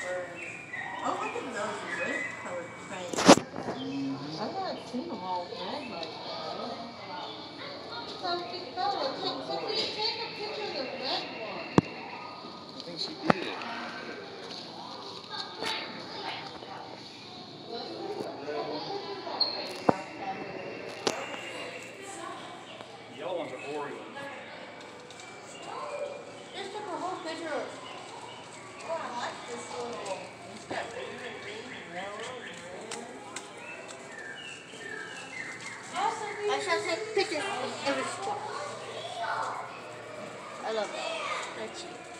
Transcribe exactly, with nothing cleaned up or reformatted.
Oh, look at those red colored cranes. I've not seen them all red like that. So, big fella, take, Sophia, take a picture of the red one. I think she did. The yellow ones are Orioles. Just took a whole picture of. Oh, I like this little. It's got green and green and yellow and red. I shall take pictures of every spot. I love that. That's cute.